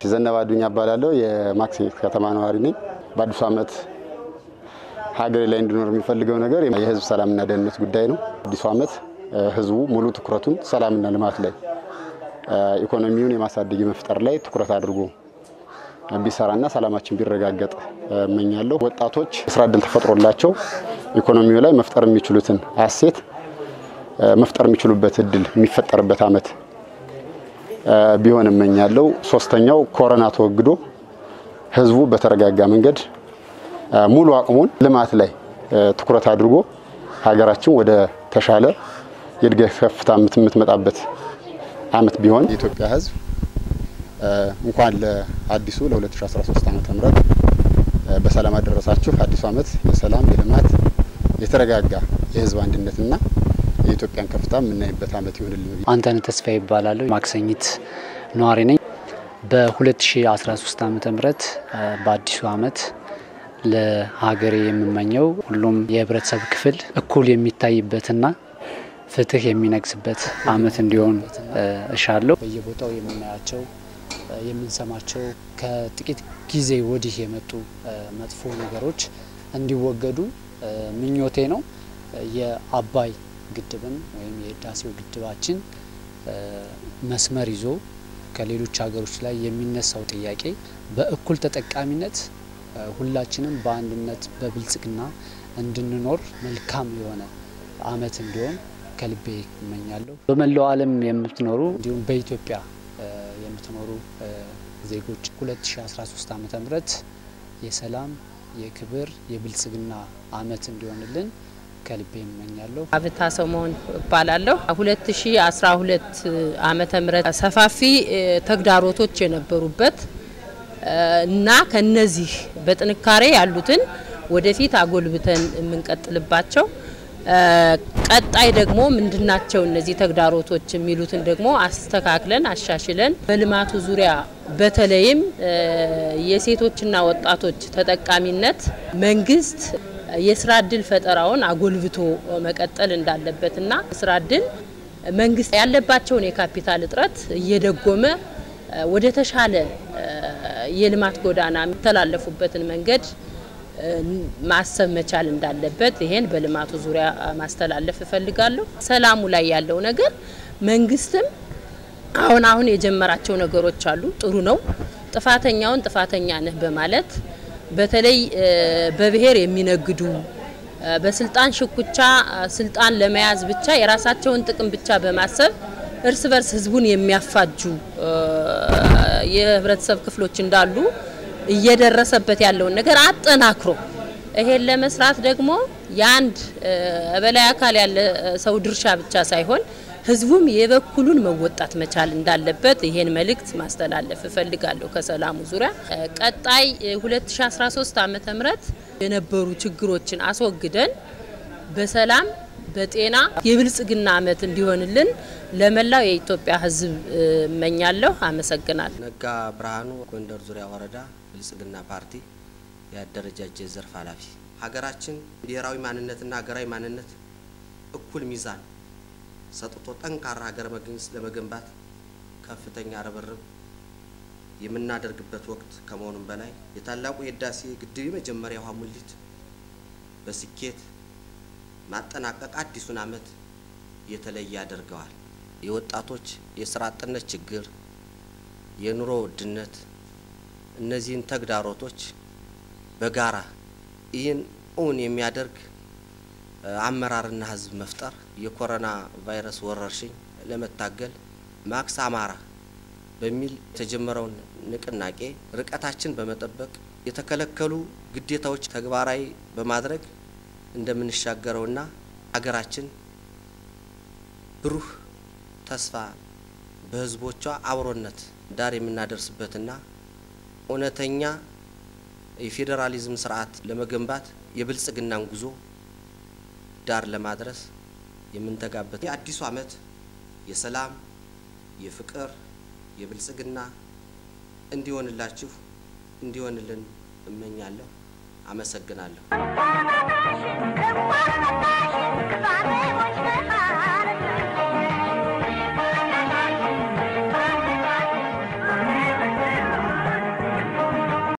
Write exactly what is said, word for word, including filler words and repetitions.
ዘነበ አዱኛ እባላለሁ የማክሰኝት ከተማ ነዋሪ ነኝ በአዲስ ዓመት ሀገሬ ላይ እንድኖር የሚፈልገው ነገር የህዝብ ሰላምና ደህንነት ጉዳይ ነው አዲስ ዓመት ህዝቡ ሙሉ ትኩረቱን ሰላምና ልማት ላይ ኢኮኖሚውን የማሳደግ መፍጠር ላይ ትኩረት አድርጎ ቢሰራና ሰላማችን ቢረጋገጥ መኛለሁ ወጣቶች ስራ ዕድል ተፈጥሮላቸው ኢኮኖሚው ላይ መፍጠር የሚችሉትን አሴት መፍጠር የሚችሉበት እድል የሚፈጠርበት አመት ቢሆን መኛለሁ ሶስተኛው ኮሮና ተወግዶ ህዝቡ በተረጋጋ መንገድ ሙሉ አቅሙን ልማት ላይ ትኩረት አድርጎ ሀገራችን ወደ ተሻለ የድገት ከፍታ የምትመጣበት አመት ቢሆን የኢትዮጵያ ህዝብ እንኳን ለአዲሱ ለ2013 ዓመተ ምህረት በሰላም አደረሳችሁ አዲሱ አመት የሰላም የልማት የተረጋጋ የህዝብ አንድነትና የኢትዮጵያን ከፍታ የምናይበት አመት ይሁንልን አንተነህ ተስፋዬ ይባላል ማክሰኝት ነዋሪ ነኝ በ2013 ዓመተ ምህረት በአዲሱ አመት ለሀገሬ የምመኘው ሁሉም የህብረተሰብ ክፍል እኩል የሚታይበትና ፍትህ የሚነግስበት አመት እንዲሆን እሻለሁ በየቦታው የምናያቸው የምንሰማቸው ከጥቂት ጊዜ ወዲህ የመጡ መጥፎ ነገሮች እንዲወገዱ ምኞቴ ነው የአባይ ግድብን ወይም የህዳሴው ግድባችን መስመር ይዞ ከሌሎች ሀገሮች ላይ የሚነሳው ጥያቄ በእኩል ተጠቃሚነት ሁላችንም በአንድነት በብልጽግና እንድንኖር መልካም የሆነ አመት እንዲሆን ከልቤ እመኛለሁ በመላው ዓለም የምትኖሩ እንዲሁም በኢትዮጵያ የምትኖሩ ዜጎች ሁለት ሺህ አስራ ሶስት ዓመተ ምህረት የሰላም የክብር የብልጽግና አመት እንዲሆንልን ከልቤ እመኛለሁ አብታ ሰሞን ባላለው ሁለት ሺህ አስራ ሁለት ዓመተ ምህረት ሰፋፊ ተግዳሮቶች የነበሩበት እና ከነዚህ በጥንካሬ ያሉትን ወደፊት አጎልብተን የምንቀጥልባቸው ቀጣይ ደግሞ ምንድናቸው እነዚህ ተግዳሮቶች የሚሉትን ደግሞ አስተካክለን አሻሽለን በልማቱ ዙሪያ በተለይም የሴቶችና ወጣቶች ተጠቃሚነት መንግስት የስራ ዕድል ፈጠራውን አጎልብቶ መቀጠል እንዳለበትና ስራ ዕድል መንግስት ያለባቸውን የካፒታል እጥረት እየደጎመ ወደ ተሻለ የልማት ጎዳና የሚተላለፉበትን መንገድ ማሰብ መቻል እንዳለበት ይሄን በልማቱ ዙሪያ ማስተላለፍ ፈልጋለሁ ሰላሙ ላይ ያለው ነገር መንግስትም አሁን አሁን የጀመራቸው ነገሮች አሉ ጥሩ ነው ጥፋተኛውን ጥፋተኛ ነህ በማለት በተለይ በብሔር የሚነግዱ በስልጣን ሽኩቻ ስልጣን ለመያዝ ብቻ የራሳቸውን ጥቅም ብቻ በማሰብ እርስ በርስ ህዝቡን የሚያፋጁ የህብረተሰብ ክፍሎች እንዳሉ እየደረሰበት ያለው ነገር አጠናክሮ ይሄን ለመስራት ደግሞ ያንድ በላይ አካል ያለ ሰው ድርሻ ብቻ ሳይሆን ህዝቡም የበኩሉን መወጣት መቻል እንዳለበት ይሄን መልእክት ማስተላለፍ ፈልጋለሁ ከሰላሙ ዙሪያ ቀጣይ ሁለት ሺህ አስራ ሶስት ዓመተ ምህረት የነበሩ ችግሮችን አስወግደን በሰላም በጤና የብልጽግና አመት እንዲሆንልን ለመላው የኢትዮጵያ ህዝብ እመኛለሁ አመሰግናለሁ ነጋ ብርሃኑ ጎንደር ዙሪያ ወረዳ ብልጽግና ፓርቲ ያደረጃጀት ዘርፍ ኃላፊ ሀገራችን ብሔራዊ ማንነትና ሀገራዊ ማንነት እኩል ሚዛን ሰጥቶ ጠንካራ ሀገር መንግስት ለመገንባት ከፍተኛ ርብርብ የምናደርግበት ወቅት ከመሆኑም በላይ የታላቁ የህዳሴ ግድብ የመጀመሪያ ውሃ ሙሊት በስኬት ማጠናቀቅ አዲሱን አመት የተለየ ያደርገዋል የወጣቶች የስራ አጥነት ችግር የኑሮ ውድነት እነዚህን ተግዳሮቶች በጋራ ይህን ኡን የሚያደርግ አመራርና ህዝብ መፍጠር የኮሮና ቫይረስ ወረርሽኝ ለመታገል ማክስ አማራ በሚል ተጀመረውን ንቅናቄ ርቀታችን በመጠበቅ የተከለከሉ ግዴታዎች ተግባራዊ በማድረግ እንደምንሻገረውና ሀገራችን ብሩህ ተስፋ በህዝቦቿ አብሮነት ዳር የምናደርስበትና ኦነተኛ የፌደራሊዝም ስርዓት ለመገንባት የብልጽግናን ጉዞ ዳር ለማድረስ የምንተጋበት የአዲሱ አመት የሰላም የፍቅር የብልጽግና እንዲሆንላችሁ እንዲሆንልን እመኛለሁ አመሰግናለሁ